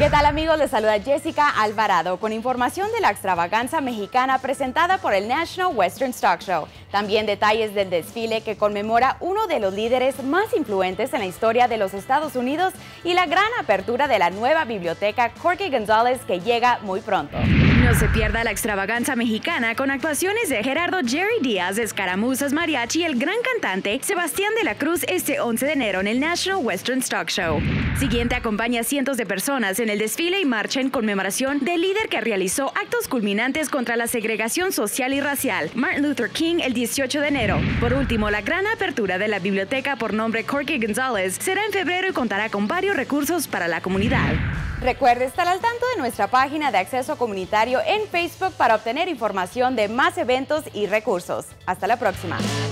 ¿Qué tal, amigos? Les saluda Jessica Alvarado con información de la extravaganza mexicana presentada por el National Western Stock Show. También detalles del desfile que conmemora uno de los líderes más influyentes en la historia de los Estados Unidos y la gran apertura de la nueva biblioteca Corky González que llega muy pronto. No se pierda la extravaganza mexicana con actuaciones de Gerardo Jerry Díaz, Escaramuzas Mariachi y el gran cantante Sebastián de la Cruz este 11 de enero en el National Western Stock Show. Siguiente acompaña a cientos de personas en el desfile y marcha en conmemoración del líder que realizó actos culminantes contra la segregación social y racial, Martin Luther King, el 18 de enero. Por último, la gran apertura de la biblioteca por nombre Corky González será en febrero y contará con varios recursos para la comunidad. Recuerde estar al tanto de nuestra página de acceso comunitario en Facebook para obtener información de más eventos y recursos. Hasta la próxima.